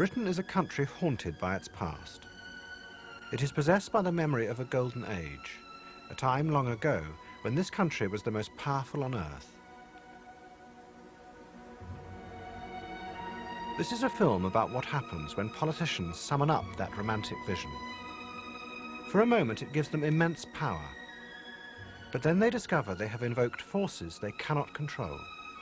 Britain is a country haunted by its past. It is possessed by the memory of a golden age, a time long ago when this country was the most powerful on earth. This is a film about what happens when politicians summon up that romantic vision. For a moment it gives them immense power, but then they discover they have invoked forces they cannot control.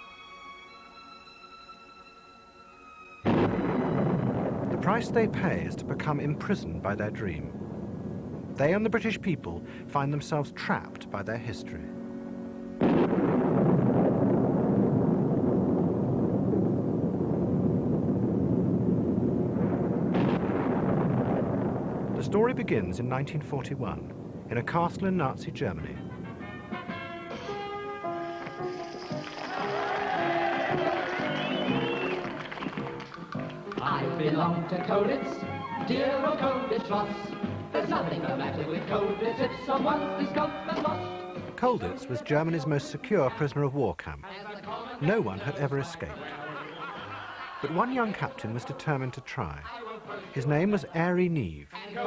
The price they pay is to become imprisoned by their dream. They and the British people find themselves trapped by their history. The story begins in 1941, in a castle in Nazi Germany. I belong to Colditz, dear old Colditz Schloss. There's nothing the matter with Colditz if someone is gone and lost. Colditz was Germany's most secure prisoner of war camp. No one had ever escaped. But one young captain was determined to try. His name was Airey Neave.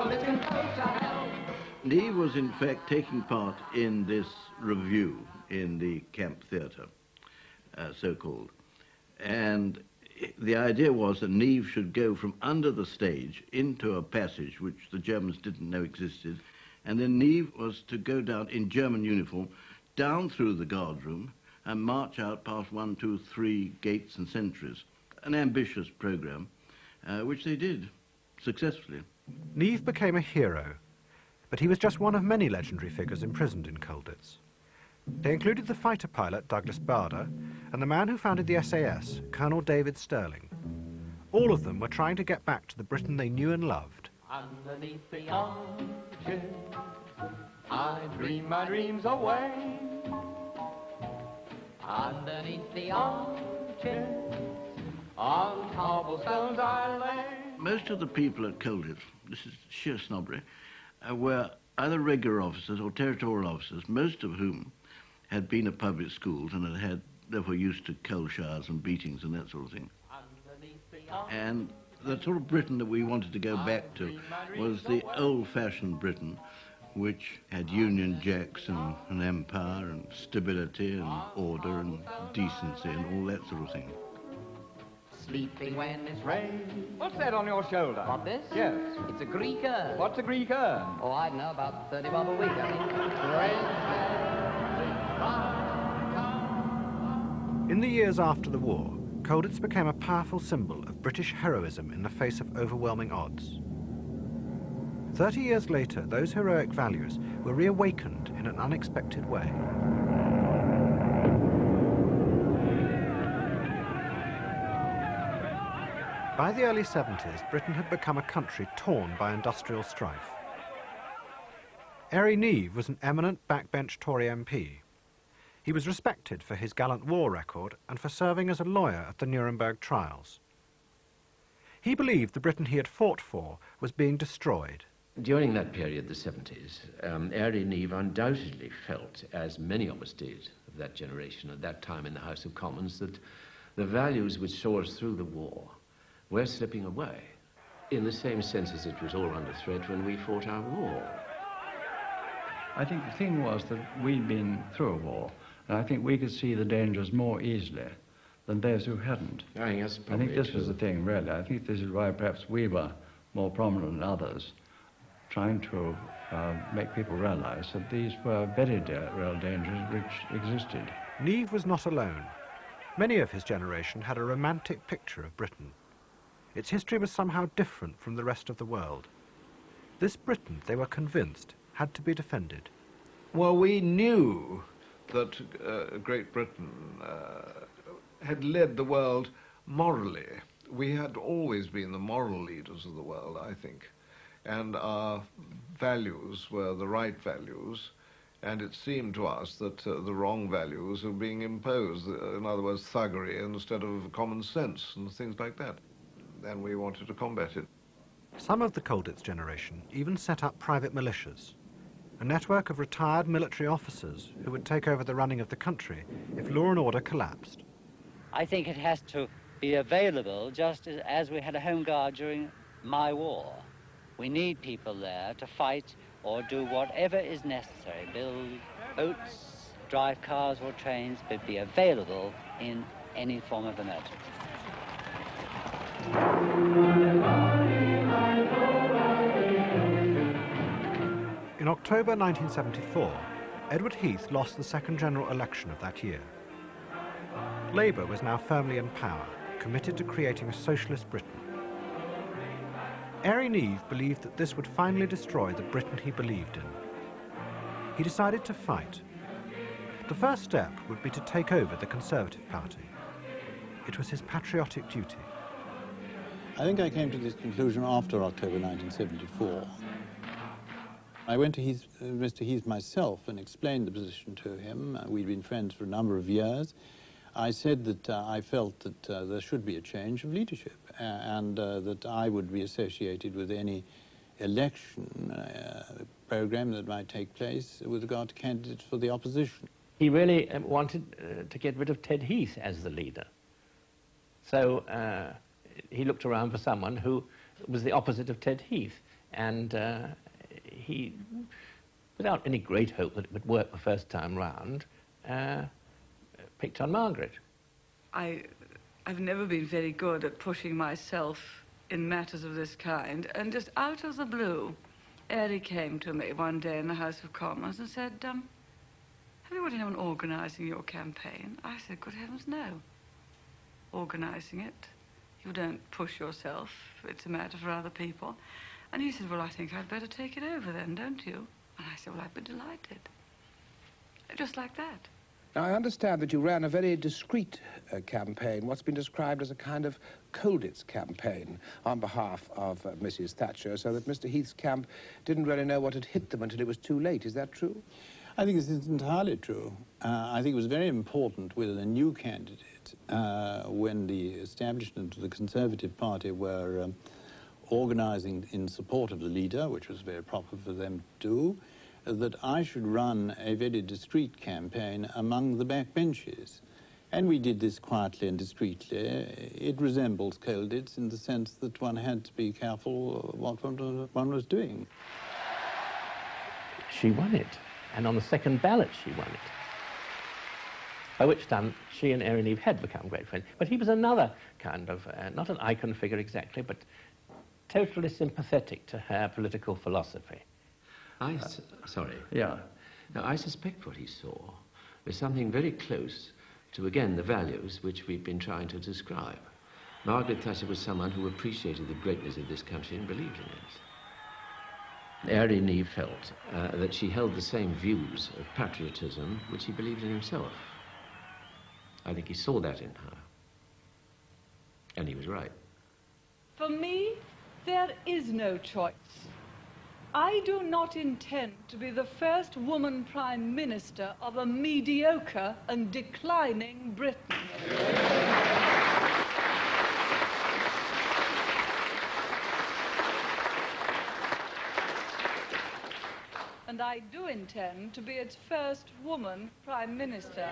Neave was in fact taking part in this review in the camp theatre, so-called. And the idea was that Neave should go from under the stage into a passage which the Germans didn't know existed, and then Neave was to go down in German uniform, down through the guard room, and march out past 1, 2, 3 gates and sentries. An ambitious program, which they did successfully. Neave became a hero, but he was just one of many legendary figures imprisoned in Colditz. They included the fighter pilot Douglas Bader and the man who founded the SAS, Colonel David Stirling. All of them were trying to get back to the Britain they knew and loved. Underneath the arches, I dream my dreams away. Underneath the arches, on cobblestones I lay. Most of the people at Colditz, this is sheer snobbery, were either regular officers or territorial officers, most of whom had been at public schools and had therefore used to coal showers and beatings and that sort of thing. And the sort of Britain that we wanted to go back to was the old-fashioned Britain, which had Union Jacks and an empire and stability and order and decency and all that sort of thing. Sleeping when it's rain. What's that on your shoulder? What, this? Yes. It's a Greek urn. What's a Greek urn? Oh, I don't know, about 30 bob a week, I think. In the years after the war, Colditz became a powerful symbol of British heroism in the face of overwhelming odds. 30 years later, those heroic values were reawakened in an unexpected way. By the early 70s, Britain had become a country torn by industrial strife. Airey Neave was an eminent backbench Tory MP. He was respected for his gallant war record and for serving as a lawyer at the Nuremberg trials. He believed the Britain he had fought for was being destroyed. During that period, the 70s, Airey Neave undoubtedly felt, as many of us did of that generation at that time in the House of Commons, that the values which saw us through the war were slipping away, in the same sense as it was all under threat when we fought our war. I think the thing was that we'd been through a war, and I think we could see the dangers more easily than those who hadn't. I think this was the thing, really. I think this is why perhaps we were more prominent than others, trying to make people realize that these were very real dangers which existed. Neave was not alone. Many of his generation had a romantic picture of Britain. Its history was somehow different from the rest of the world. This Britain, they were convinced, had to be defended. Well, we knew that Great Britain had led the world morally. We had always been the moral leaders of the world, I think, and our values were the right values, and it seemed to us that the wrong values were being imposed, in other words, thuggery instead of common sense and things like that. And we wanted to combat it. Some of the Colditz generation even set up private militias, a network of retired military officers who would take over the running of the country if law and order collapsed. I think it has to be available just as we had a home guard during my war. We need people there to fight or do whatever is necessary, build boats, drive cars or trains, but be available in any form of emergency. In October 1974, Edward Heath lost the second general election of that year. Labour was now firmly in power, committed to creating a socialist Britain. Airey Neave believed that this would finally destroy the Britain he believed in. He decided to fight. The first step would be to take over the Conservative Party. It was his patriotic duty. I think I came to this conclusion after October 1974. I went to Mr. Heath myself and explained the position to him. We'd been friends for a number of years. I said that I felt that there should be a change of leadership and that I would be associated with any election program that might take place with regard to candidates for the opposition. He really wanted to get rid of Ted Heath as the leader. So he looked around for someone who was the opposite of Ted Heath, and he, without any great hope that it would work the first time round, picked on Margaret. I've never been very good at pushing myself in matters of this kind, and just out of the blue, Airey came to me one day in the House of Commons and said, have you got anyone organising your campaign? I said, good heavens, no. Organising it. You don't push yourself. It's a matter for other people. And he said, well, I think I'd better take it over then, don't you? And I said, well, I'd be delighted. Just like that. Now, I understand that you ran a very discreet campaign, what's been described as a kind of Colditz campaign on behalf of Mrs. Thatcher, so that Mr. Heath's camp didn't really know what had hit them until it was too late. Is that true? I think this is entirely true. I think it was very important with a new candidate when the establishment of the Conservative Party were organising in support of the leader, which was very proper for them to do, that I should run a very discreet campaign among the backbenches. And we did this quietly and discreetly. It resembles Colditz in the sense that one had to be careful what one was doing. She won it, and on the second ballot she won it. By which time she and Airey Neave had become great friends. But he was another kind of, not an icon figure exactly, but totally sympathetic to her political philosophy. Sorry. Yeah. Now, I suspect what he saw was something very close to, again, the values which we've been trying to describe. Margaret Thatcher was someone who appreciated the greatness of this country and believed in it. Airey Neave felt that she held the same views of patriotism which he believed in himself. I think he saw that in her. And he was right. For me, there is no choice. I do not intend to be the first woman Prime Minister of a mediocre and declining Britain. And I do intend to be its first woman Prime Minister.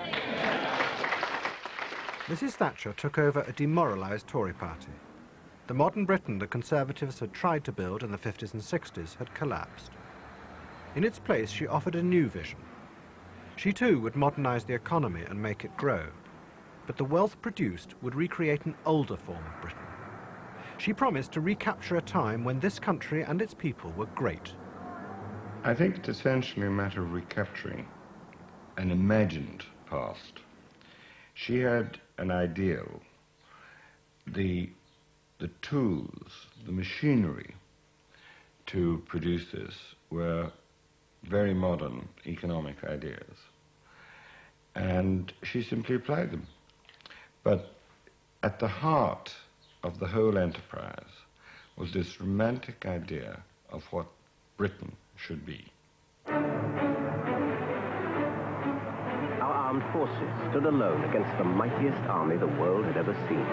Mrs. Thatcher took over a demoralised Tory party. The modern Britain the Conservatives had tried to build in the 50s and 60s had collapsed. In its place, she offered a new vision. She too would modernise the economy and make it grow, but the wealth produced would recreate an older form of Britain. She promised to recapture a time when this country and its people were great. I think it's essentially a matter of recapturing an imagined past. She had an ideal. The tools, the machinery to produce this were very modern economic ideas. And she simply applied them. But at the heart of the whole enterprise was this romantic idea of what Britain should be. Our armed forces stood alone against the mightiest army the world had ever seen.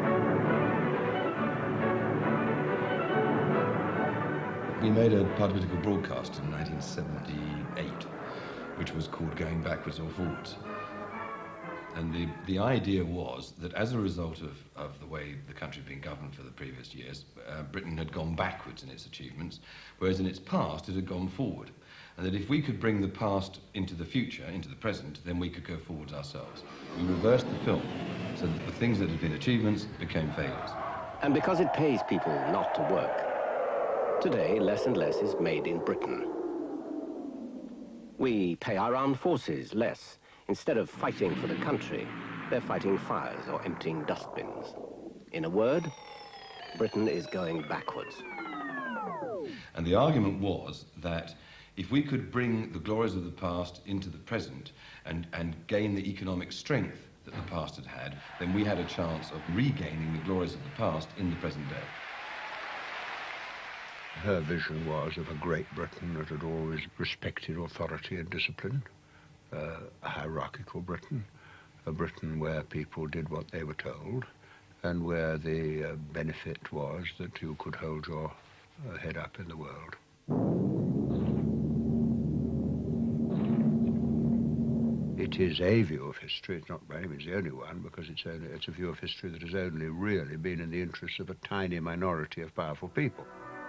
We made a political broadcast in 1978, which was called Going Backwards or Forwards. And the idea was that as a result of the way the country had been governed for the previous years, Britain had gone backwards in its achievements, whereas in its past it had gone forward. And that if we could bring the past into the future, into the present, then we could go forwards ourselves. We reversed the film so that the things that had been achievements became failures. And because it pays people not to work, today less and less is made in Britain. We pay our armed forces less. Instead of fighting for the country, they're fighting fires or emptying dustbins. In a word, Britain is going backwards. And the argument was that if we could bring the glories of the past into the present and gain the economic strength that the past had had, then we had a chance of regaining the glories of the past in the present day. Her vision was of a Great Britain that had always respected authority and discipline, a hierarchical Britain, a Britain where people did what they were told, and where the benefit was that you could hold your head up in the world. It is a view of history, it's not by any means the only one, because it's a view of history that has only really been in the interests of a tiny minority of powerful people.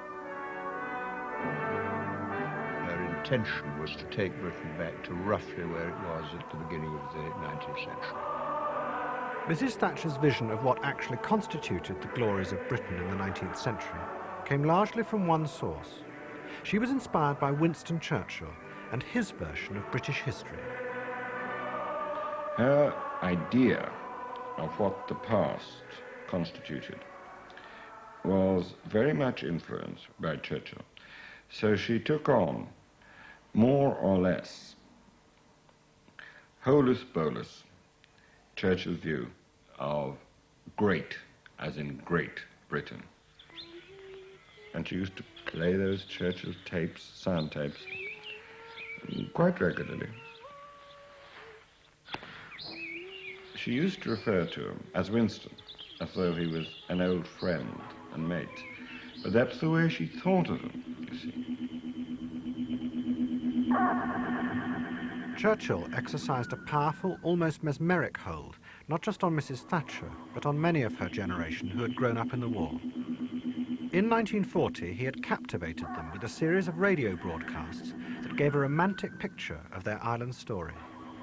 Her intention was to take Britain back to roughly where it was at the beginning of the 19th century. Mrs. Thatcher's vision of what actually constituted the glories of Britain in the 19th century came largely from one source. She was inspired by Winston Churchill and his version of British history. Her idea of what the past constituted was very much influenced by Churchill. So she took on, more or less, holus bolus, Churchill's view of great, as in Great Britain. And she used to play those Churchill tapes, sound tapes, quite regularly. She used to refer to him as Winston, as though he was an old friend and mate. But that's the way she thought of him, you see. Churchill exercised a powerful, almost mesmeric hold, not just on Mrs. Thatcher, but on many of her generation who had grown up in the war. In 1940, he had captivated them with a series of radio broadcasts that gave a romantic picture of their island story.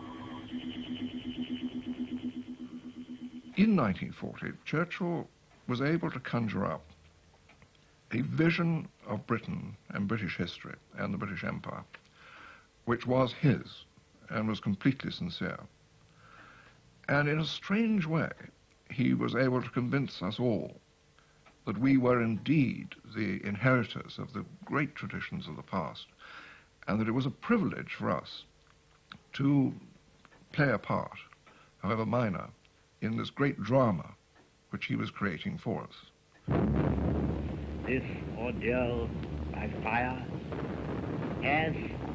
In 1940, Churchill was able to conjure up a vision of Britain and British history and the British Empire, which was his and was completely sincere. And in a strange way, he was able to convince us all that we were indeed the inheritors of the great traditions of the past, and that it was a privilege for us to play a part, however minor, in this great drama which he was creating for us. This ordeal by fire has,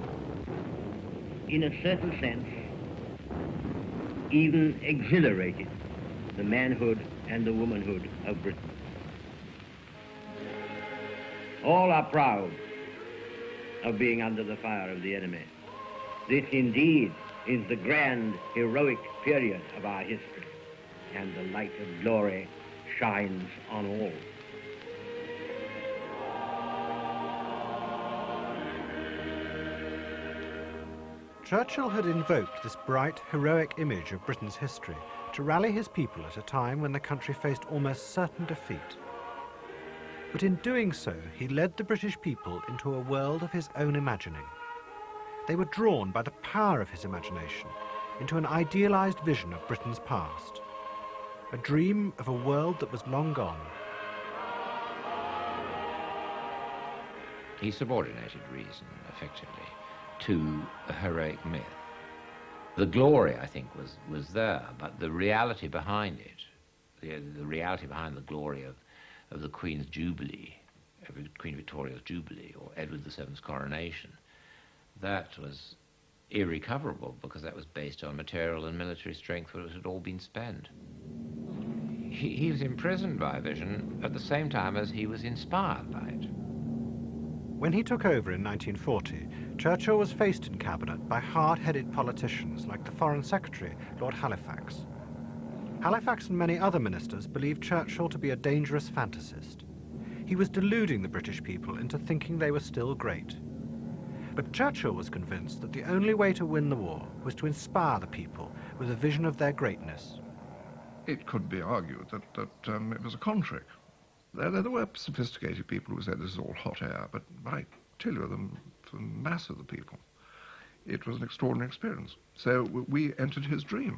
in a certain sense, even exhilarated the manhood and the womanhood of Britain. All are proud of being under the fire of the enemy. This indeed is the grand, heroic period of our history, and the light of glory shines on all. Churchill had invoked this bright, heroic image of Britain's history to rally his people at a time when the country faced almost certain defeat. But in doing so, he led the British people into a world of his own imagining. They were drawn by the power of his imagination into an idealized vision of Britain's past, a dream of a world that was long gone. He subordinated reason, effectively, to a heroic myth. The glory, I think, was there, but the reality behind it, the reality behind the glory of the Queen's Jubilee, Queen Victoria's Jubilee, or Edward VII's coronation, that was irrecoverable because that was based on material and military strength which had all been spent. He was imprisoned by a vision at the same time as he was inspired by it. When he took over in 1940, Churchill was faced in cabinet by hard-headed politicians like the Foreign Secretary, Lord Halifax. Halifax and many other ministers believed Churchill to be a dangerous fantasist. He was deluding the British people into thinking they were still great. But Churchill was convinced that the only way to win the war was to inspire the people with a vision of their greatness. It could be argued that it was a con-trick. There were sophisticated people who said this is all hot air, but I tell you, the mass of the people, it was an extraordinary experience. So we entered his dream.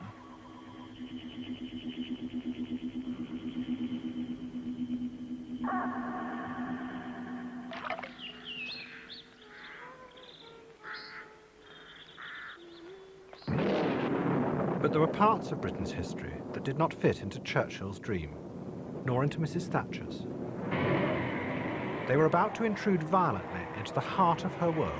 But there were parts of Britain's history that did not fit into Churchill's dream, nor into Mrs. Thatcher's. They were about to intrude violently into the heart of her world.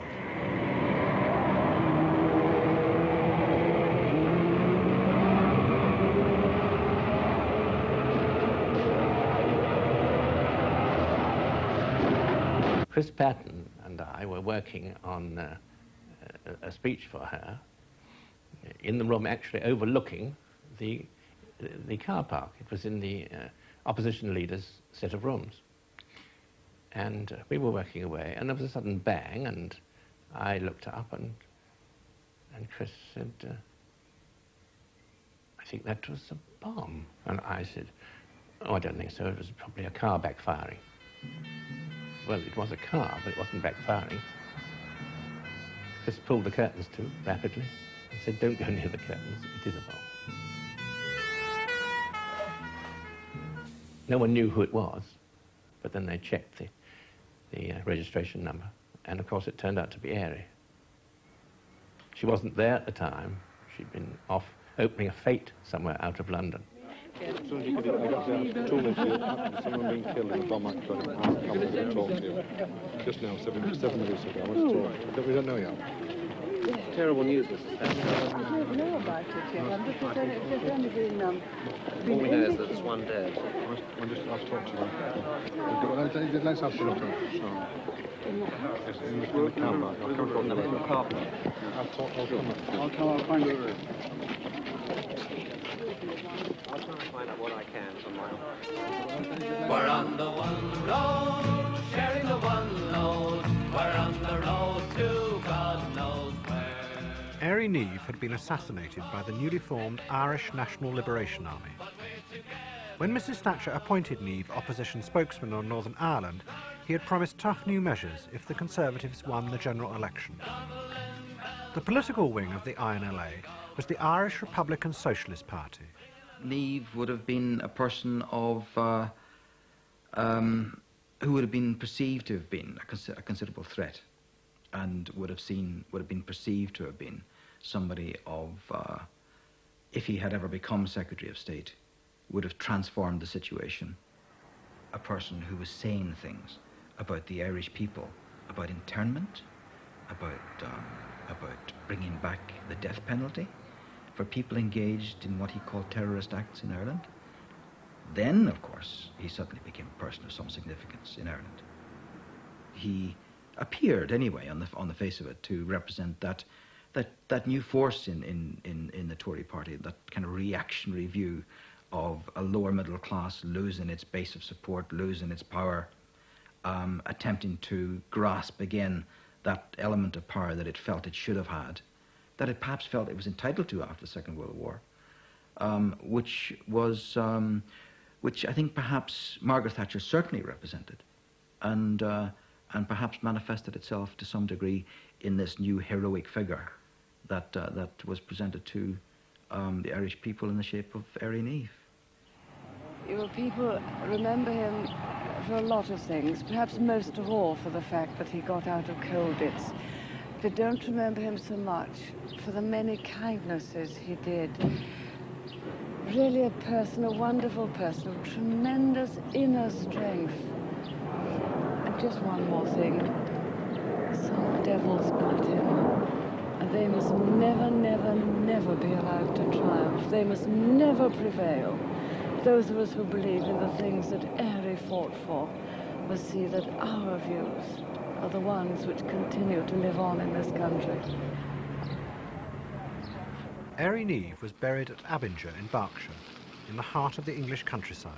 Chris Patten and I were working on a speech for her in the room actually overlooking the car park. It was in the opposition leader's set of rooms. And we were working away, and there was a sudden bang, and I looked up, and Chris said, I think that was a bomb. And I said, oh, I don't think so. It was probably a car backfiring. Well, it was a car, but it wasn't backfiring. Chris pulled the curtains to rapidly and said, don't go near the curtains, it is a bomb. No one knew who it was, but then they checked the registration number, and of course it turned out to be Airey. She wasn't there at the time. She'd been off opening a fete somewhere out of London. As soon as you could, I got there 2 minutes ago, someone being killed in a bomb accident. I was coming to talk to you. Just now, 7 minutes ago. I want to talk. We don't know yet. Terrible news, Mrs. Thatcher. I don't know about it yet. It's only been... All we know is that there's one dead. I'll talk to you. Let's have some talk. Yes, in the car park. I'll come from the car park. I'll find a room. I'll try and find out what I can from my own. We're on the one road, sharing the one load. We're on the road to God knows where. Airey Neave had been assassinated by the newly formed Irish National Liberation Army. When Mrs. Thatcher appointed Neave opposition spokesman on Northern Ireland, he had promised tough new measures if the Conservatives won the general election. The political wing of the INLA was the Irish Republican Socialist Party. Neave would have been a person of who would have been perceived to have been a considerable threat, and would have been perceived to have been somebody of, if he had ever become Secretary of State, would have transformed the situation. A person who was saying things about the Irish people, about internment, about bringing back the death penalty for people engaged in what he called terrorist acts in Ireland. Then, of course, he suddenly became a person of some significance in Ireland. He appeared, anyway, on the face of it, to represent that new force in the Tory party, that kind of reactionary view of a lower middle class losing its base of support, losing its power, attempting to grasp again that element of power that it felt it should have had, that it perhaps felt it was entitled to after the Second World War, which I think perhaps Margaret Thatcher certainly represented, and perhaps manifested itself to some degree in this new heroic figure that was presented to the Irish people in the shape of Airey Neave. People remember him for a lot of things, perhaps most of all for the fact that he got out of Colditz. They don't remember him so much for the many kindnesses he did. Really a person, a wonderful person, of tremendous inner strength. And just one more thing. Some devils got him. And they must never, never, never be allowed to triumph. They must never prevail. Those of us who believe in the things that Airey fought for must see that our views are the ones which continue to live on in this country. Airey Neave was buried at Abinger in Berkshire, in the heart of the English countryside.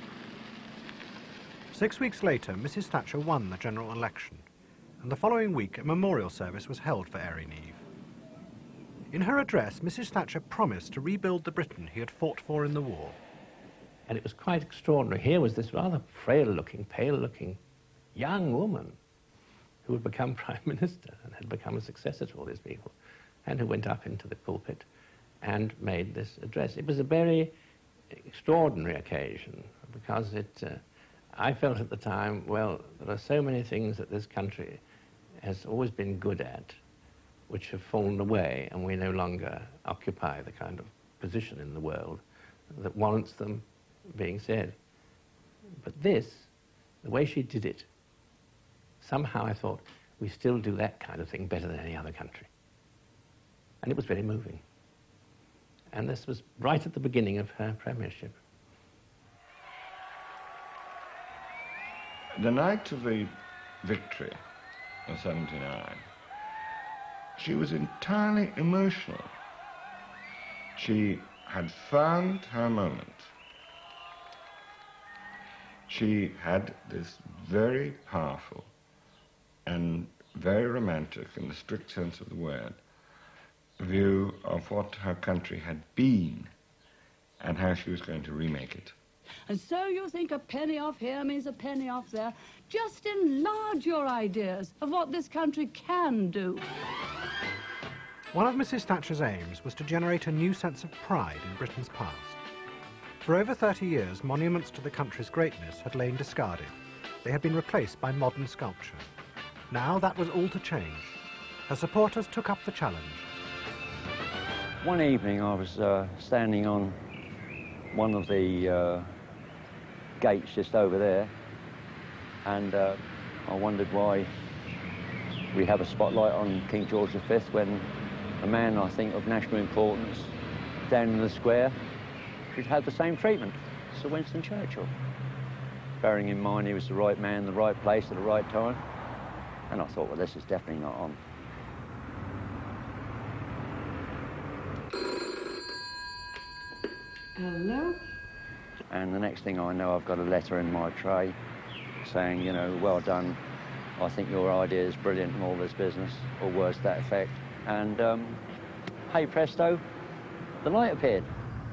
6 weeks later, Mrs. Thatcher won the general election, and the following week a memorial service was held for Airey Neave. In her address, Mrs. Thatcher promised to rebuild the Britain he had fought for in the war. And it was quite extraordinary. Here was this rather frail-looking, pale-looking young woman who had become Prime Minister and had become a successor to all these people, and who went up into the pulpit and made this address. It was a very extraordinary occasion because I felt at the time, well, there are so many things that this country has always been good at which have fallen away, and we no longer occupy the kind of position in the world that warrants them being said. But this, the way she did it, somehow I thought, we still do that kind of thing better than any other country. And it was very moving. And this was right at the beginning of her premiership. The night of the victory of 79, she was entirely emotional. She had found her moment. She had this very powerful and very romantic, in the strict sense of the word, view of what her country had been and how she was going to remake it. And so you think a penny off here means a penny off there. Just enlarge your ideas of what this country can do. One of Mrs. Thatcher's aims was to generate a new sense of pride in Britain's past. For over 30 years, monuments to the country's greatness had lain discarded. They had been replaced by modern sculpture. Now that was all to change. Her supporters took up the challenge. One evening I was standing on one of the gates just over there, and I wondered why we have a spotlight on King George V when a man, I think, of national importance down in the square should have the same treatment, Sir Winston Churchill. Bearing in mind he was the right man, the right place at the right time. And I thought, well, this is definitely not on. Hello? And the next thing I know, I've got a letter in my tray saying, you know, well done, I think your idea is brilliant and all this business, or words to that effect. And, hey presto, the light appeared.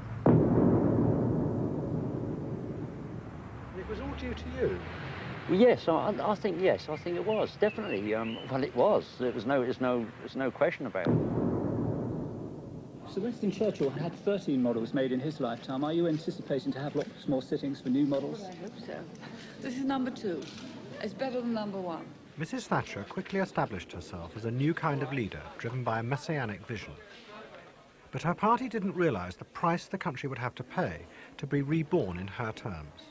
It was all due to you? Well, yes, I think it was, definitely. Well, it was. There's no question about it. Sir Winston Churchill had 13 models made in his lifetime. Are you anticipating to have lots more sittings for new models? Well, I hope so. This is number 2. It's better than number 1. Mrs. Thatcher quickly established herself as a new kind of leader, driven by a messianic vision. But her party didn't realise the price the country would have to pay to be reborn in her terms.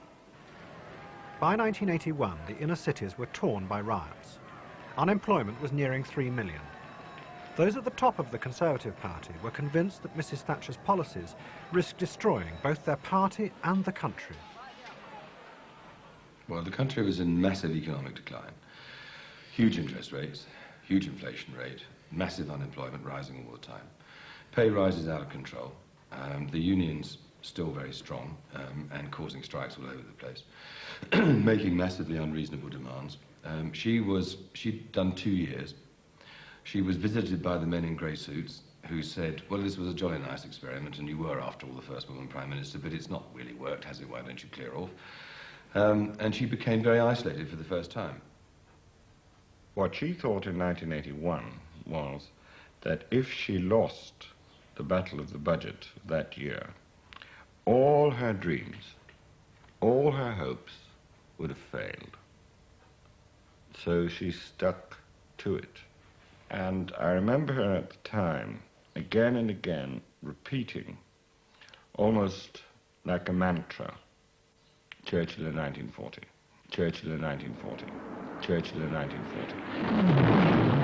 By 1981, the inner cities were torn by riots. Unemployment was nearing 3 million. Those at the top of the Conservative Party were convinced that Mrs. Thatcher's policies risked destroying both their party and the country. Well, the country was in massive economic decline. Huge interest rates, huge inflation rate, massive unemployment rising all the time. Pay rises out of control. The unions still very strong and causing strikes all over the place, making massively unreasonable demands. She'd done 2 years. She was visited by the men in grey suits who said, well, this was a jolly nice experiment and you were, after all, the first woman Prime Minister, but it's not really worked, has it? Why don't you clear off? And she became very isolated for the first time. What she thought in 1981 was that if she lost the battle of the budget that year, all her dreams, all her hopes would have failed. So she stuck to it. And I remember her at the time, again and again, repeating, almost like a mantra, Churchill in 1940, Churchill in 1940, Churchill in 1940.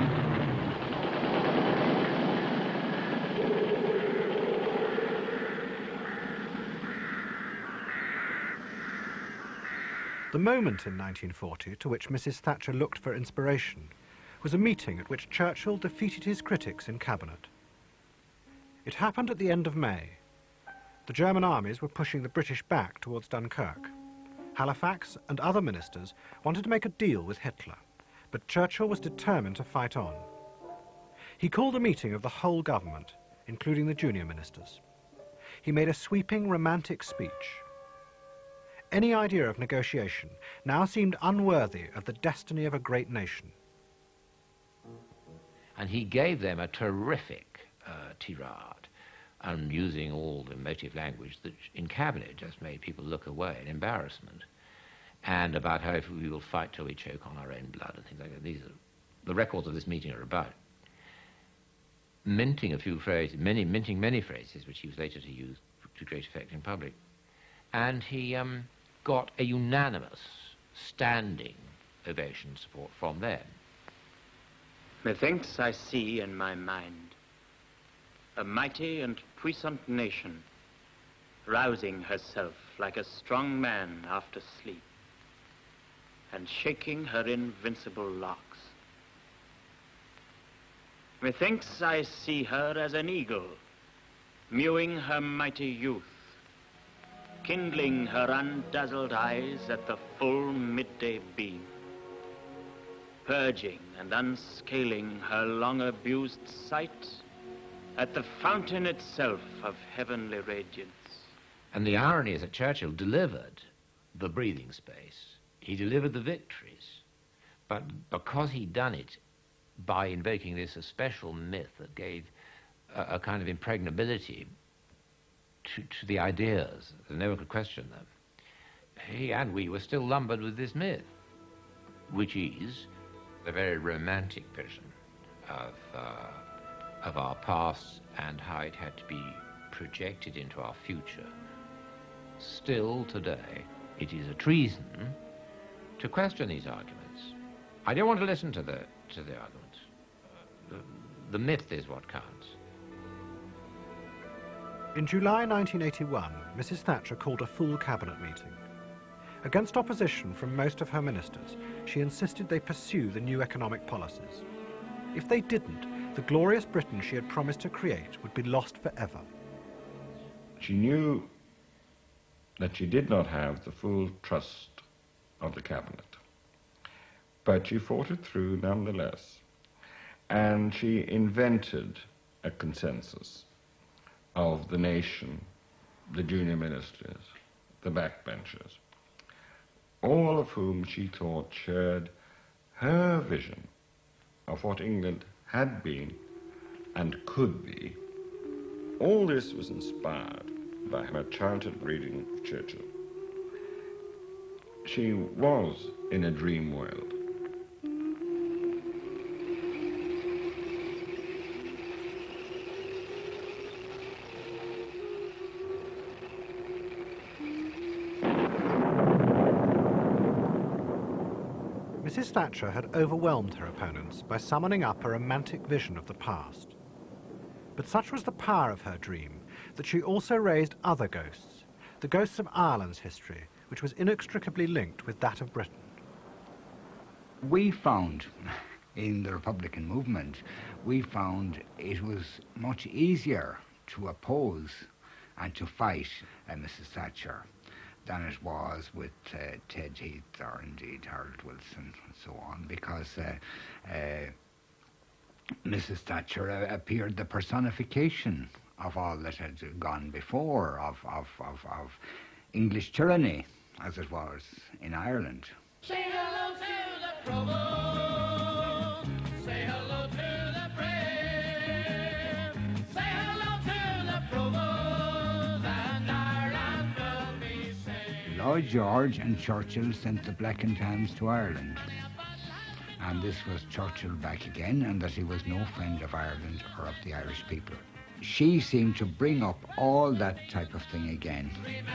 The moment in 1940 to which Mrs. Thatcher looked for inspiration was a meeting at which Churchill defeated his critics in cabinet. It happened at the end of May. The German armies were pushing the British back towards Dunkirk. Halifax and other ministers wanted to make a deal with Hitler, but Churchill was determined to fight on. He called a meeting of the whole government, including the junior ministers. He made a sweeping, romantic speech. Any idea of negotiation now seemed unworthy of the destiny of a great nation. And he gave them a terrific tirade, and using all the emotive language that in cabinet just made people look away in embarrassment, and about how if we will fight till we choke on our own blood and things like that. These are the records of this meeting are about. Minting a few phrases, minting many phrases, which he was later to use to great effect in public. And he got a unanimous standing ovation support from them. Methinks I see in my mind a mighty and puissant nation rousing herself like a strong man after sleep and shaking her invincible locks. Methinks I see her as an eagle mewing her mighty youth, kindling her undazzled eyes at the full midday beam, purging and unscaling her long-abused sight at the fountain itself of heavenly radiance. And the irony is that Churchill delivered the breathing space. He delivered the victories. But because he'd done it by invoking this a special myth that gave a kind of impregnability to the ideas, that no one could question them, he and we were still lumbered with this myth, which is a very romantic vision of our past and how it had to be projected into our future. Still today, it is a treason to question these arguments. I don't want to listen to the arguments. The myth is what counts. In July 1981, Mrs. Thatcher called a full cabinet meeting. Against opposition from most of her ministers, she insisted they pursue the new economic policies. If they didn't, the glorious Britain she had promised to create would be lost forever. She knew that she did not have the full trust of the cabinet, but she fought it through nonetheless, and she invented a consensus of the nation, the junior ministers, the backbenchers, all of whom she thought shared her vision of what England had been and could be. All this was inspired by her childhood reading of Churchill. She was in a dream world. Mrs. Thatcher had overwhelmed her opponents by summoning up a romantic vision of the past. But such was the power of her dream that she also raised other ghosts, the ghosts of Ireland's history, which was inextricably linked with that of Britain. We found, in the Republican movement, we found it was much easier to oppose and to fight Mrs. Thatcher than it was with Ted Heath or indeed Harold Wilson and so on, because Mrs. Thatcher appeared the personification of all that had gone before, of English tyranny, as it was in Ireland. Say hello to the provost. Say hello to the brave. Say hello to the provost, and Ireland will be saved. Lloyd George and Churchill sent the Black and Tans to Ireland. And this was Churchill back again, and that he was no friend of Ireland or of the Irish people. She seemed to bring up all that type of thing again.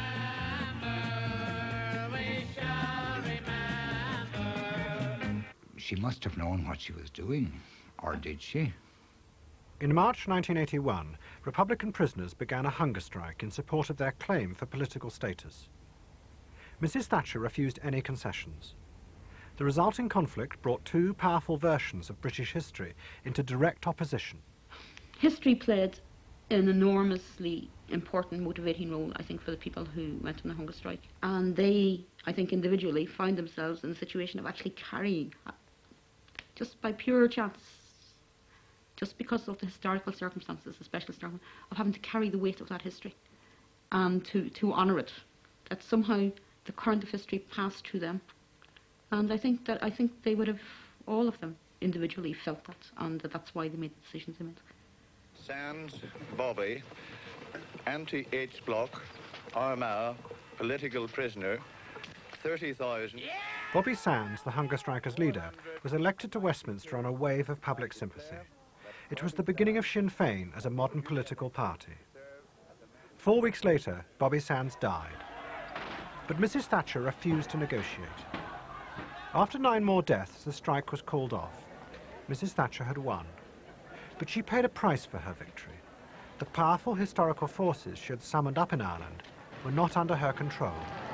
She must have known what she was doing, or did she? In March 1981, Republican prisoners began a hunger strike in support of their claim for political status. Mrs. Thatcher refused any concessions. The resulting conflict brought two powerful versions of British history into direct opposition. History played an enormously important motivating role, I think, for the people who went on the hunger strike. And they, I think, individually found themselves in a situation of actually carrying, just by pure chance, just because of the historical circumstances, the special circumstances, of having to carry the weight of that history and to honour it. That somehow the current of history passed to them. And I think they would have, all of them, individually felt that, and that's why they made the decisions they made. Sands, Bobby, anti-H block, Armagh, political prisoner, 30,000. Bobby Sands, the hunger strikers' leader, was elected to Westminster on a wave of public sympathy. It was the beginning of Sinn Féin as a modern political party. 4 weeks later, Bobby Sands died. But Mrs. Thatcher refused to negotiate. After 9 more deaths, the strike was called off. Mrs. Thatcher had won. But she paid a price for her victory. The powerful historical forces she had summoned up in Ireland were not under her control.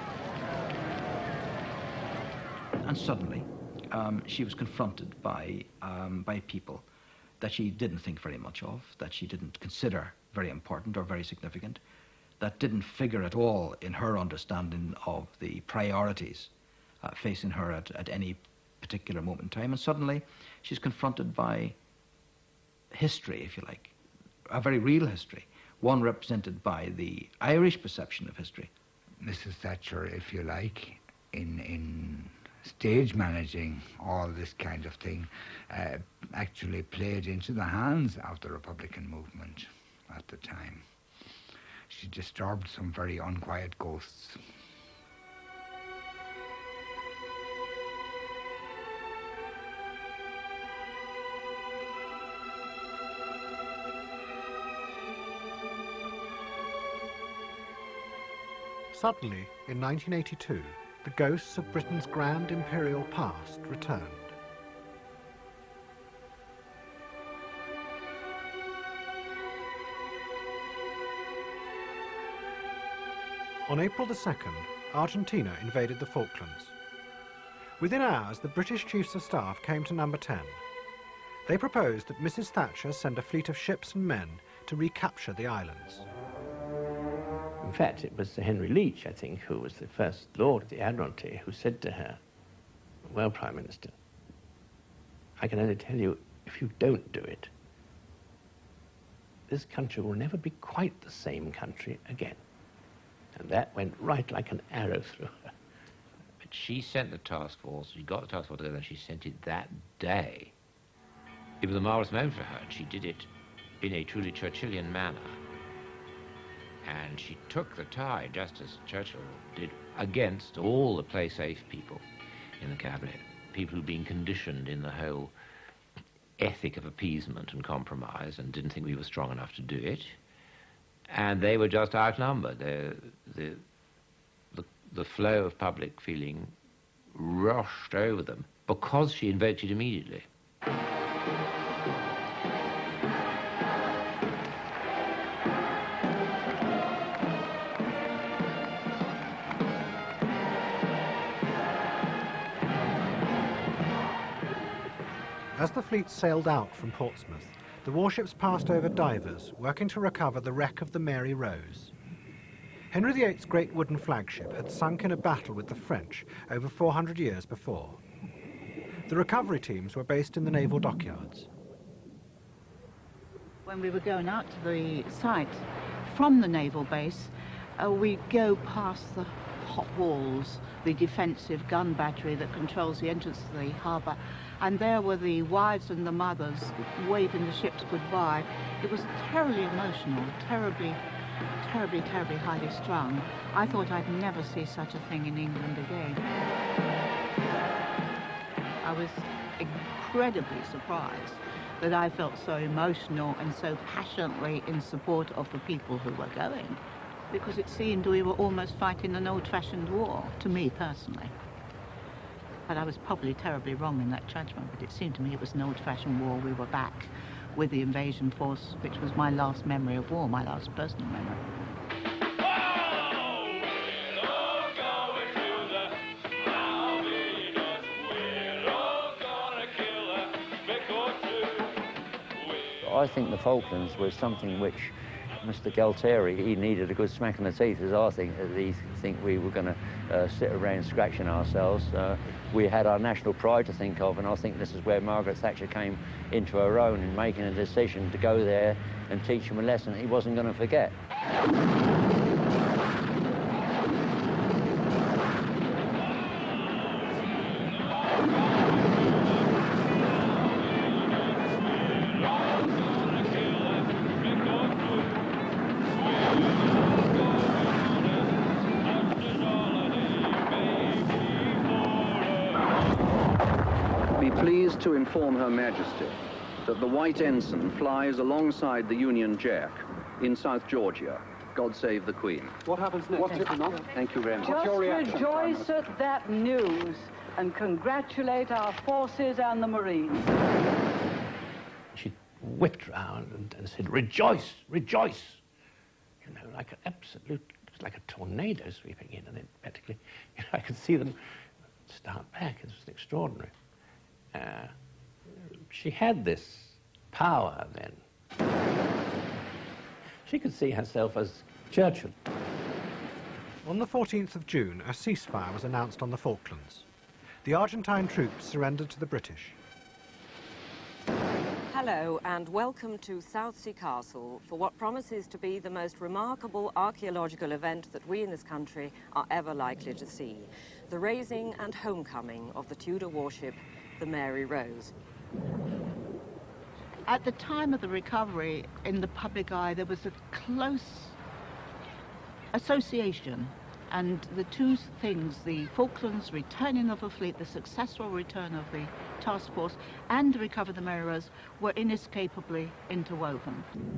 And suddenly, she was confronted by people that she didn't think very much of, that she didn't consider very important or very significant, that didn't figure at all in her understanding of the priorities facing her at any particular moment in time. And suddenly, she's confronted by history, if you like, a very real history, one represented by the Irish perception of history. Mrs. Thatcher, if you like, in stage managing all this kind of thing, actually played into the hands of the Republican movement at the time. She disturbed some very unquiet ghosts. Suddenly, in 1982, the ghosts of Britain's grand imperial past returned. On April the 2nd, Argentina invaded the Falklands. Within hours, the British Chiefs of Staff came to Number 10. They proposed that Mrs. Thatcher send a fleet of ships and men to recapture the islands. In fact, it was Sir Henry Leach, I think, who was the first Lord of the Admiralty, who said to her, "Well, Prime Minister, I can only tell you, if you don't do it, this country will never be quite the same country again." And that went right like an arrow through her. But she sent the task force, she got the task force together, and she sent it that day. It was a marvellous moment for her, and she did it in a truly Churchillian manner. And she took the tie, just as Churchill did, against all the play-safe people in the cabinet, people who'd been conditioned in the whole ethic of appeasement and compromise and didn't think we were strong enough to do it. And they were just outnumbered. The flow of public feeling rushed over them because she invoked it immediately. As the fleet sailed out from Portsmouth, the warships passed over divers, working to recover the wreck of the Mary Rose. Henry VIII's great wooden flagship had sunk in a battle with the French over 400 years before. The recovery teams were based in the naval dockyards. When we were going out to the site from the naval base, we go past the hot walls, the defensive gun battery that controls the entrance to the harbour, and there were the wives and the mothers waving the ships goodbye. It was terribly emotional, terribly highly strung. I thought I'd never see such a thing in England again. I was incredibly surprised that I felt so emotional and so passionately in support of the people who were going, because it seemed we were almost fighting an old-fashioned war, to me personally. But I was probably terribly wrong in that judgment, but it seemed to me it was an old-fashioned war. We were back with the invasion force, which was my last memory of war, my last personal memory. I think the Falklands was something which Mr. Galtieri, he needed a good smack in the teeth, as I think we were going to sit around scratching ourselves. We had our national pride to think of, and I think this is where Margaret Thatcher came into her own in making a decision to go there and teach him a lesson he wasn't going to forget. To inform Her Majesty that the White Ensign flies alongside the Union Jack in South Georgia. God save the Queen. What happens next? Thank you very much. Just rejoice at that news and congratulate our forces and the Marines. She whipped round and said, "Rejoice, rejoice!" You know, like an absolute, it was like a tornado sweeping in, and then practically, you know, I could see them start back. It was extraordinary. She had this power then. She could see herself as Churchill. On the 14th of June, a ceasefire was announced on the Falklands. The Argentine troops surrendered to the British. Hello and welcome to Southsea Castle for what promises to be the most remarkable archaeological event that we in this country are ever likely to see. The raising and homecoming of the Tudor warship, the Mary Rose. At the time of the recovery, in the public eye, there was a close association, and the two things, the Falklands returning of the fleet, the successful return of the task force, and the recovery of the Mary Rose, were inescapably interwoven.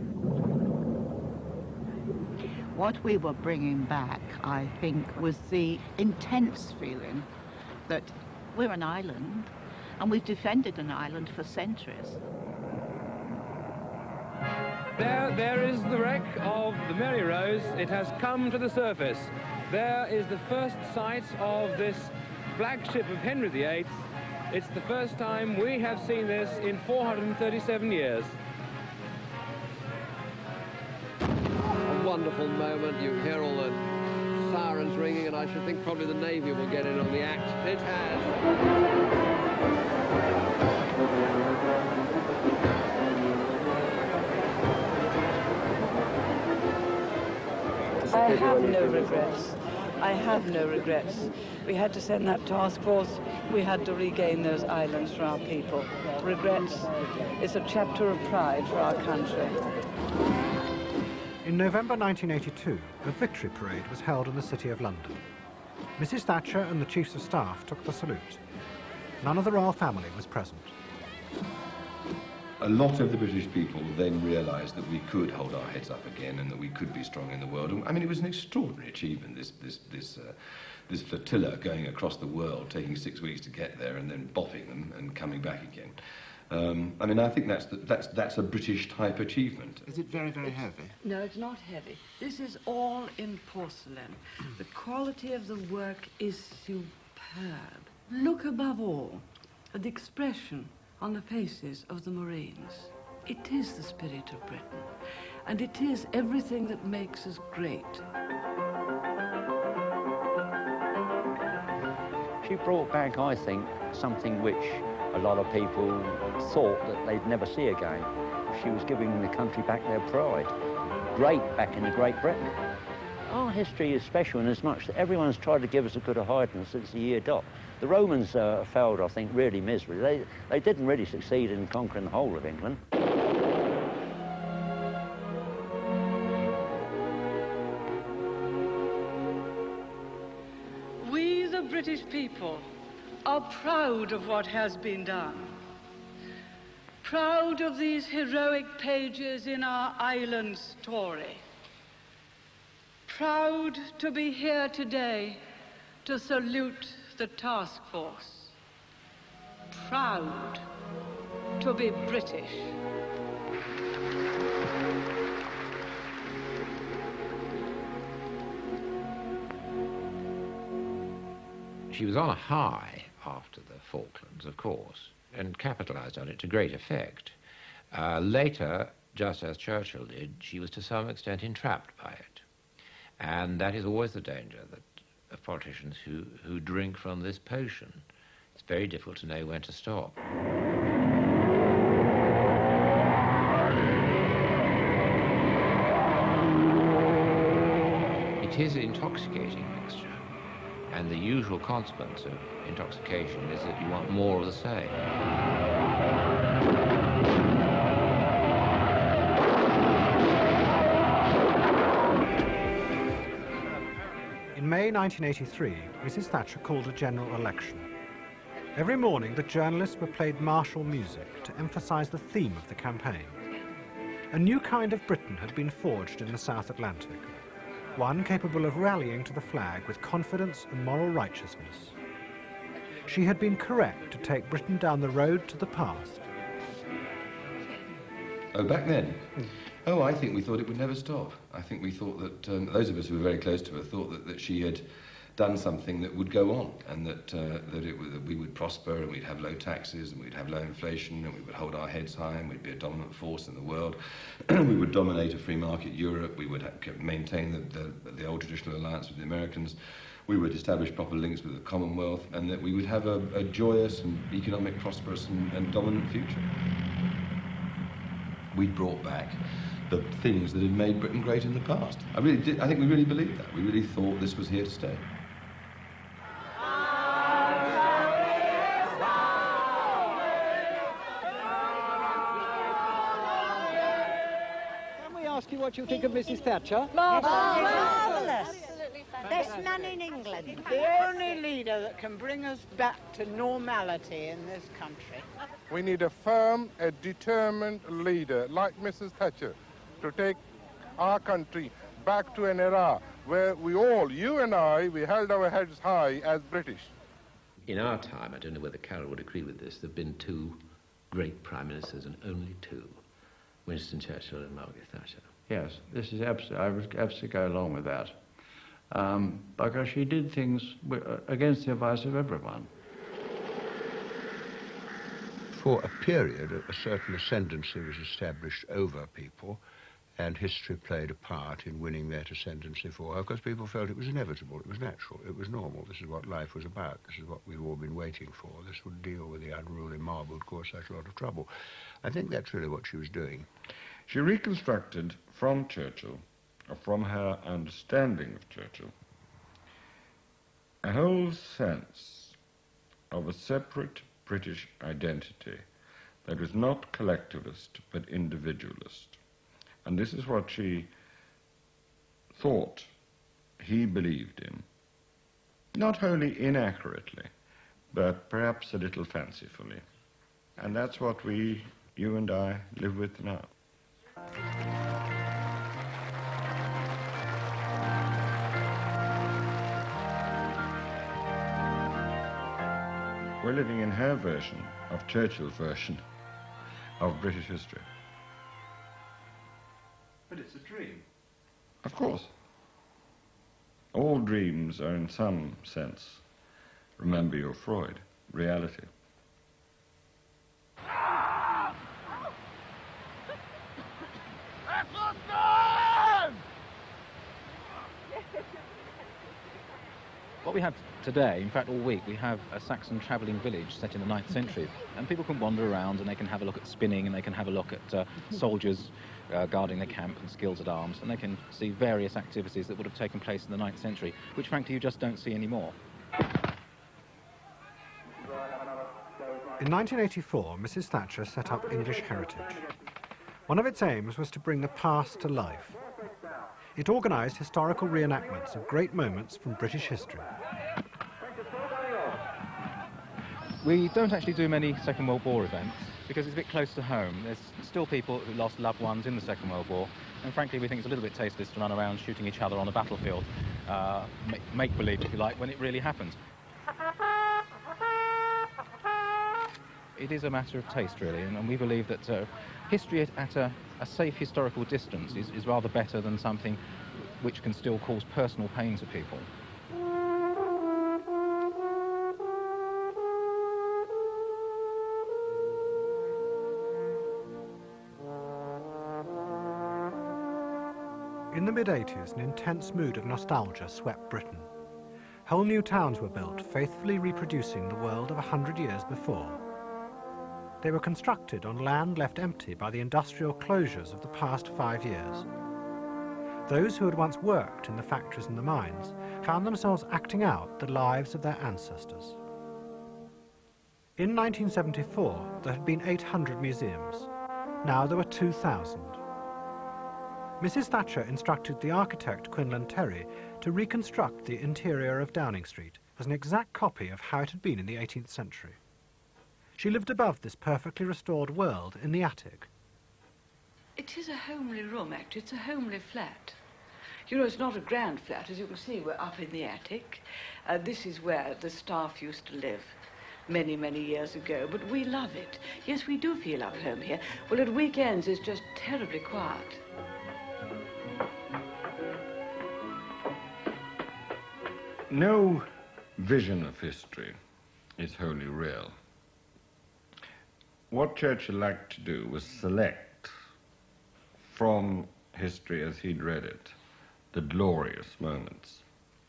What we were bringing back, I think, was the intense feeling that we're an island, and we've defended an island for centuries. There is the wreck of the Mary Rose. It has come to the surface. There is the first sight of this flagship of Henry VIII. It's the first time we have seen this in 437 years. A wonderful moment. You hear all the sirens ringing, and I should think probably the Navy will get in on the act. It has. I have no regrets. I have no regrets. We had to send that task force. We had to regain those islands for our people. Regrets is a chapter of pride for our country. In November 1982, a victory parade was held in the City of London. Mrs. Thatcher and the Chiefs of Staff took the salute. None of the royal family was present. A lot of the British people then realised that we could hold our heads up again and that we could be strong in the world. I mean, it was an extraordinary achievement, this flotilla going across the world, taking 6 weeks to get there and then boffing them and coming back again. I mean, I think that's a British-type achievement. Is it very, very heavy? No, it's not heavy. This is all in porcelain. The quality of the work is superb. Look above all at the expression on the faces of the Marines. It is the spirit of Britain, and it is everything that makes us great. She brought back, I think, something which a lot of people thought that they'd never see again. She was giving the country back their pride. Great back in Great Britain. Our history is special in as much that everyone's tried to give us a good hiding since the year dot. The Romans failed, I think, really miserably. They didn't really succeed in conquering the whole of England. We, the British people, are proud of what has been done. Proud of these heroic pages in our island story. Proud to be here today to salute the task force. Proud to be British. She was on a high after the Falklands, of course, and capitalised on it to great effect. Later, just as Churchill did, she was to some extent entrapped by it. And that is always the danger that of politicians who drink from this potion. It's very difficult to know when to stop. It is an intoxicating mixture, and the usual consequence of intoxication is that you want more of the same. In May 1983, Mrs. Thatcher called a general election. Every morning, the journalists were played martial music to emphasize the theme of the campaign. A new kind of Britain had been forged in the South Atlantic, one capable of rallying to the flag with confidence and moral righteousness. She had been correct to take Britain down the road to the past. Oh, back then? Oh, I think we thought it would never stop. I think we thought that, those of us who were very close to her thought that she had done something that would go on, and that we would prosper, and we'd have low taxes, and we'd have low inflation, and we would hold our heads high, and we'd be a dominant force in the world. We would dominate a free market Europe. We would maintain the old traditional alliance with the Americans. We would establish proper links with the Commonwealth, and that we would have a joyous and economic, prosperous and dominant future. We'd brought back the things that had made Britain great in the past. I really did. I think we really believed that. We really thought this was here to stay. Can we ask you what you think of Mrs. Thatcher? Marvellous. Best man in England. The only leader that can bring us back to normality in this country. We need a firm, a determined leader like Mrs. Thatcher to take our country back to an era where we all, you and I, we held our heads high as British. In our time, I don't know whether Carol would agree with this, there have been two great prime ministers, and only two, Winston Churchill and Margaret Thatcher. Yes, this is absolutely, I would absolutely go along with that. Because she did things against the advice of everyone. For a period, a certain ascendancy was established over people, and history played a part in winning that ascendancy for her, because people felt it was inevitable, it was natural, it was normal. This is what life was about, this is what we've all been waiting for. This would deal with the unruly mob who would cause such a lot of trouble. I think that's really what she was doing. She reconstructed from Churchill, or from her understanding of Churchill, a whole sense of a separate British identity that was not collectivist but individualist. And this is what she thought he believed in, not wholly inaccurately, but perhaps a little fancifully. And that's what we, you and I, live with now. We're living in her version of Churchill's version of British history. But it's a dream. Of course. All dreams are in some sense, remember your Freud, reality. What we have today, in fact all week, we have a Saxon travelling village set in the 9th century, and people can wander around and they can have a look at spinning, and they can have a look at soldiers guarding the camp and skills at arms, and they can see various activities that would have taken place in the 9th century, which frankly you just don't see anymore. In 1984, Mrs. Thatcher set up English Heritage. One of its aims was to bring the past to life. It organised historical reenactments of great moments from British history. We don't actually do many Second World War events because it's a bit close to home. There's still people who lost loved ones in the Second World War, and frankly we think it's a little bit tasteless to run around shooting each other on a battlefield, make-believe if you like, when it really happened. It is a matter of taste really, and we believe that history at a safe historical distance is rather better than something which can still cause personal pain to people. In the mid-80s, an intense mood of nostalgia swept Britain. Whole new towns were built, faithfully reproducing the world of 100 years before. They were constructed on land left empty by the industrial closures of the past 5 years. Those who had once worked in the factories and the mines found themselves acting out the lives of their ancestors. In 1974, there had been 800 museums. Now there were 2,000. Mrs. Thatcher instructed the architect Quinlan Terry to reconstruct the interior of Downing Street as an exact copy of how it had been in the 18th century. She lived above this perfectly restored world in the attic. It is a homely room, actually. It's a homely flat. You know, it's not a grand flat. As you can see, we're up in the attic. This is where the staff used to live many, many years ago, but we love it. Yes, we do feel at home here. Well, at weekends, it's just terribly quiet. No vision of history is wholly real. What Churchill liked to do was select from history as he'd read it the glorious moments.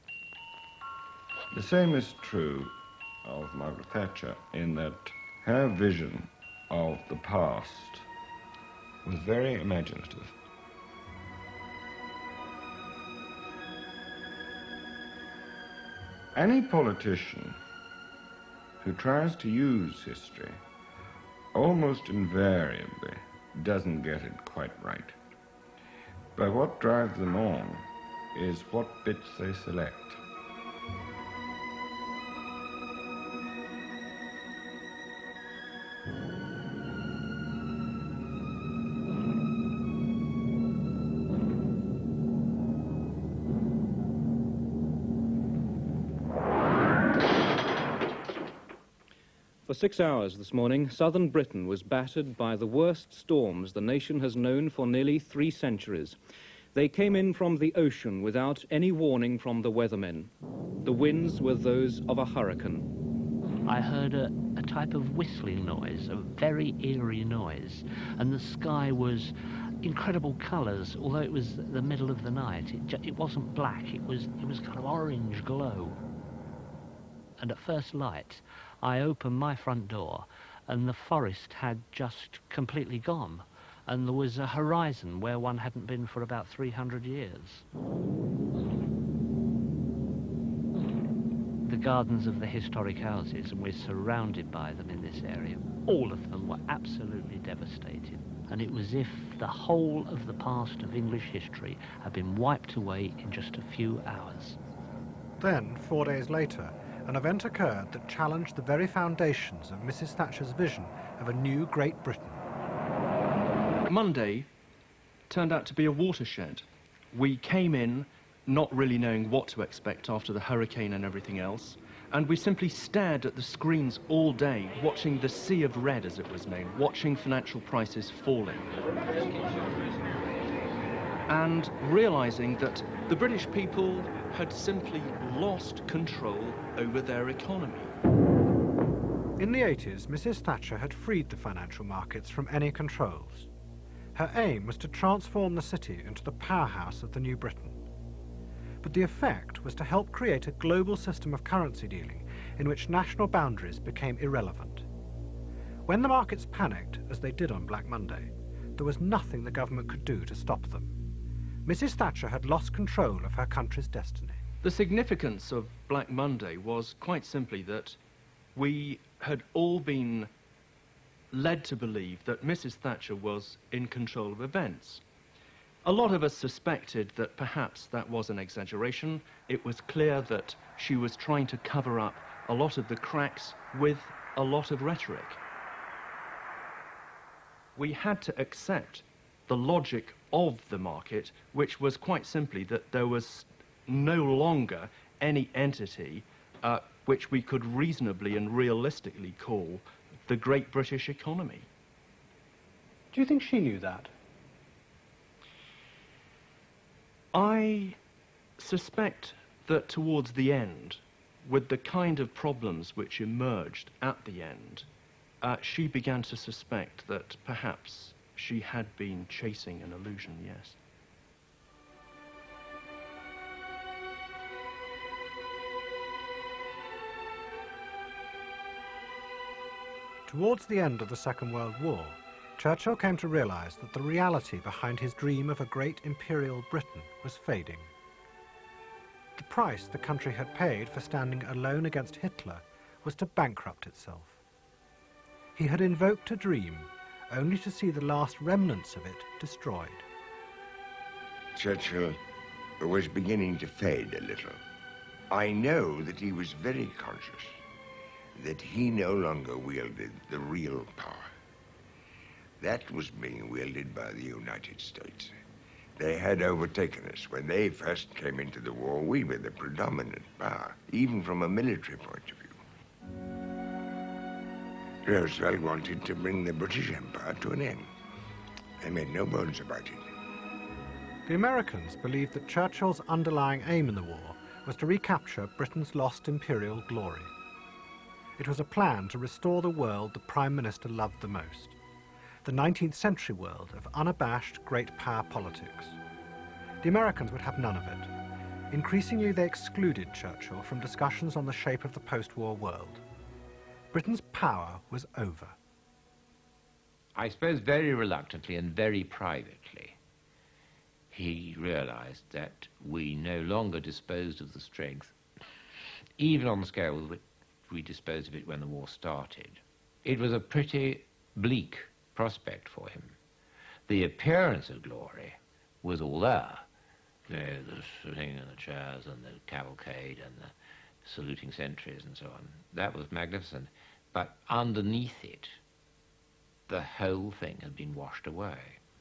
The same is true of Margaret Thatcher in that her vision of the past was very imaginative. Any politician who tries to use history almost invariably doesn't get it quite right. But what drives them on is what bits they select. For 6 hours this morning, southern Britain was battered by the worst storms the nation has known for nearly 3 centuries. They came in from the ocean without any warning from the weathermen. The winds were those of a hurricane. I heard a type of whistling noise, a very eerie noise, and the sky was incredible colours. Although it was the middle of the night, it wasn't black, it was kind of orange glow. And at first light, I opened my front door and the forest had just completely gone, and there was a horizon where one hadn't been for about 300 years. The gardens of the historic houses, and we're surrounded by them in this area, all of them were absolutely devastated, and it was as if the whole of the past of English history had been wiped away in just a few hours. Then, 4 days later, an event occurred that challenged the very foundations of Mrs. Thatcher's vision of a new Great Britain. Monday turned out to be a watershed. We came in not really knowing what to expect after the hurricane and everything else, and we simply stared at the screens all day, watching the sea of red, as it was known, watching financial prices falling, and realizing that the British people had simply lost control over their economy. In the 80s, Mrs. Thatcher had freed the financial markets from any controls. Her aim was to transform the city into the powerhouse of the new Britain. But the effect was to help create a global system of currency dealing in which national boundaries became irrelevant. When the markets panicked, as they did on Black Monday, there was nothing the government could do to stop them. Mrs. Thatcher had lost control of her country's destiny. The significance of Black Monday was quite simply that we had all been led to believe that Mrs. Thatcher was in control of events. A lot of us suspected that perhaps that was an exaggeration. It was clear that she was trying to cover up a lot of the cracks with a lot of rhetoric. We had to accept the logic of the market, which was quite simply that there was no longer any entity which we could reasonably and realistically call the Great British economy. Do you think she knew that? I suspect that towards the end, with the kind of problems which emerged at the end, she began to suspect that perhaps she had been chasing an illusion, yes. Towards the end of the Second World War, Churchill came to realise that the reality behind his dream of a great imperial Britain was fading. The price the country had paid for standing alone against Hitler was to bankrupt itself. He had invoked a dream only to see the last remnants of it destroyed. Churchill was beginning to fade a little. I know that he was very conscious that he no longer wielded the real power. That was being wielded by the United States. They had overtaken us. When they first came into the war, we were the predominant power, even from a military point of view. Roosevelt wanted to bring the British Empire to an end. They made no bones about it. The Americans believed that Churchill's underlying aim in the war was to recapture Britain's lost imperial glory. It was a plan to restore the world the Prime Minister loved the most, the 19th century world of unabashed great power politics. The Americans would have none of it. Increasingly, they excluded Churchill from discussions on the shape of the post-war world. Britain's power was over. I suppose very reluctantly and very privately, he realized that we no longer disposed of the strength, even on the scale with which we disposed of it when the war started. It was a pretty bleak prospect for him. The appearance of glory was all there. You know, the sitting in the chairs and the cavalcade and the saluting sentries and so on. That was magnificent. But underneath it, the whole thing had been washed away.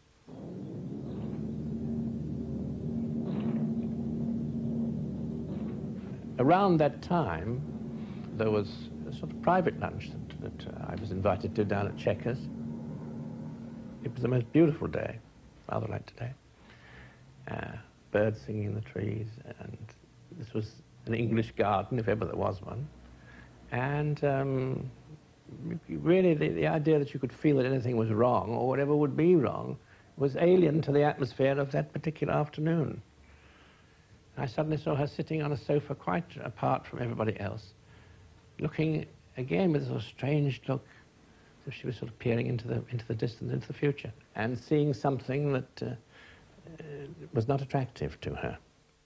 Around that time, there was a sort of private lunch that I was invited to down at Chequers. It was the most beautiful day, rather like today. Birds singing in the trees, and this was an English garden, if ever there was one. And really, the idea that you could feel that anything was wrong, or whatever would be wrong, was alien to the atmosphere of that particular afternoon. I suddenly saw her sitting on a sofa quite apart from everybody else, looking again with a sort of strange look, as if she was sort of peering into the distance, into the future, and seeing something that was not attractive to her.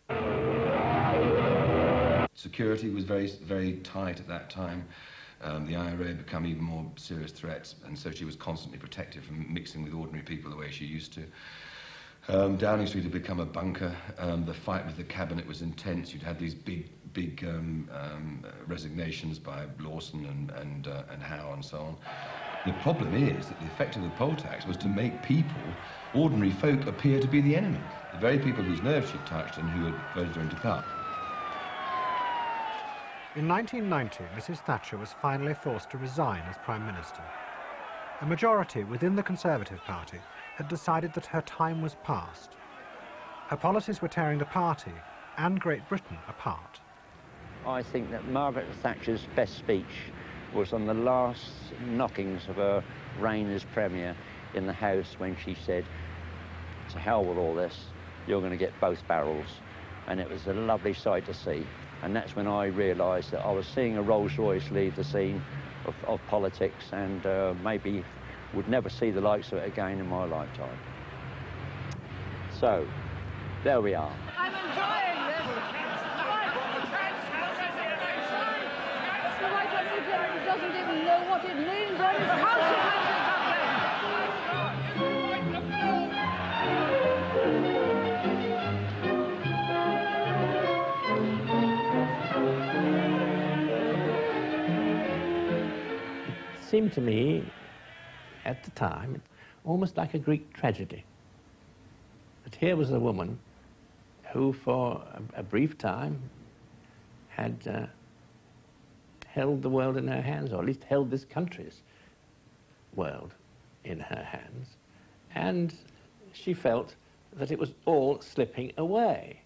Security was very tight at that time. The IRA had become even more serious threats, and so she was constantly protected from mixing with ordinary people the way she used to. Downing Street had become a bunker. The fight with the cabinet was intense. You'd had these big resignations by Lawson and Howe and so on. The problem is that the effect of the poll tax was to make people, ordinary folk, appear to be the enemy. The very people whose nerves she'd touched and who had voted her into power. In 1990, Mrs. Thatcher was finally forced to resign as Prime Minister. A majority within the Conservative Party had decided that her time was past. Her policies were tearing the party and Great Britain apart. I think that Margaret Thatcher's best speech was on the last knockings of her reign as Premier in the House, when she said, "To hell with all this, you're going to get both barrels." And it was a lovely sight to see. And that's when I realised that I was seeing a Rolls-Royce leave the scene of politics, and maybe would never see the likes of it again in my lifetime. So, there we are. I'm enjoying this. The Right Honourable doesn't even know what it means on his It seemed to me, at the time, almost like a Greek tragedy. That here was a woman who, for a brief time, had held the world in her hands, or at least held this country's world in her hands, and she felt that it was all slipping away.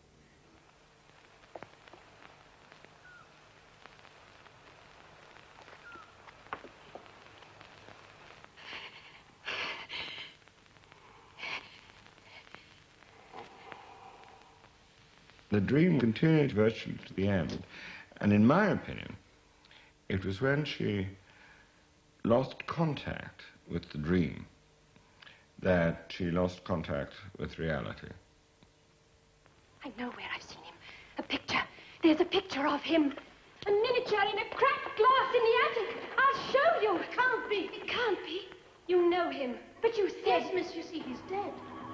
The dream continued virtually to the end, and in my opinion, it was when she lost contact with the dream, that she lost contact with reality. I know where I've seen him. A picture. There's a picture of him. A miniature in a cracked glass in the attic. I'll show you. It can't be. It can't be. You know him. But you said... Yes, miss, you see, he's dead.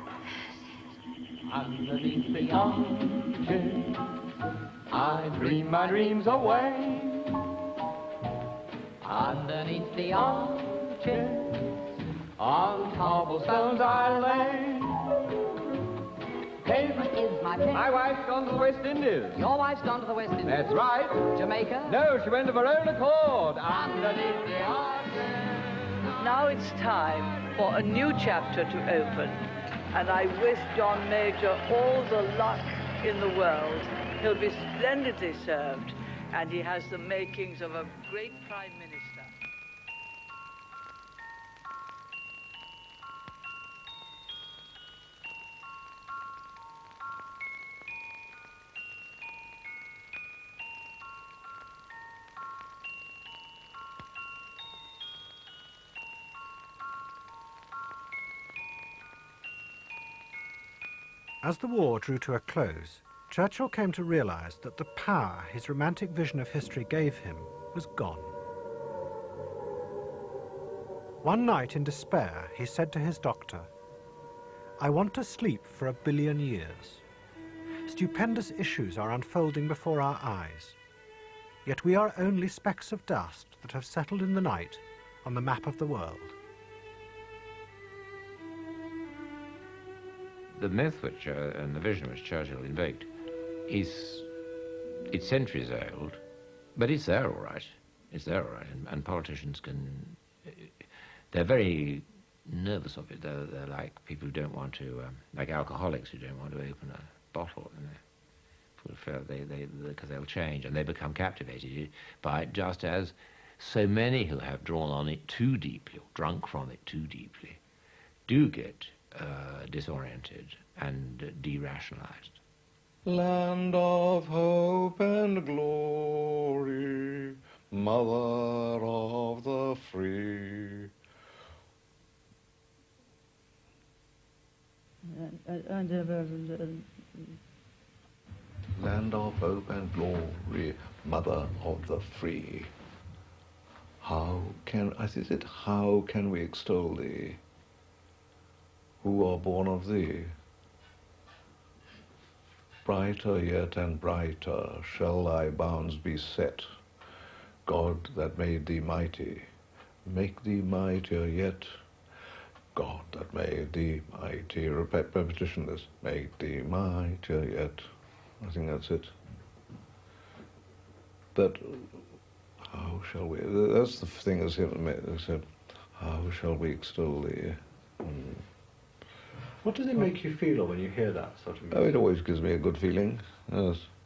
Underneath the arches, I dream my dreams away. Underneath the arches, on cobblestones I lay. Pavement is my pen. My wife's gone to the West Indies. Your wife's gone to the West Indies. That's right. Jamaica? No, she went of her own accord. Underneath the arches. Now it's time for a new chapter to open, and I wish John Major all the luck in the world. He'll be splendidly served, and he has the makings of a great Prime Minister. As the war drew to a close, Churchill came to realise that the power his romantic vision of history gave him was gone. One night in despair, he said to his doctor, "I want to sleep for 1 billion years. Stupendous issues are unfolding before our eyes, yet we are only specks of dust that have settled in the night on the map of the world." The myth which, and the vision which Churchill invoked it's centuries old, but it's there all right. It's there all right, and politicians can, they're very nervous of it. They're like people who don't want to, like alcoholics who don't want to open a bottle, because they'll change, and they become captivated by it, just as so many who have drawn on it too deeply, or drunk from it too deeply, do get disoriented and derationalized. Land of hope and glory, mother of the free. Land of hope and glory, mother of the free. How can we extol thee, who are born of thee? Brighter yet and brighter shall thy bounds be set. God that made thee mighty, make thee mightier yet. God that made thee mighty, repetition this, make thee mightier yet. I think that's it. But how shall we, that's the thing that's said, how shall we extol thee? What does it make you feel when you hear that sort of music? Oh, it always gives me a good feeling, yes.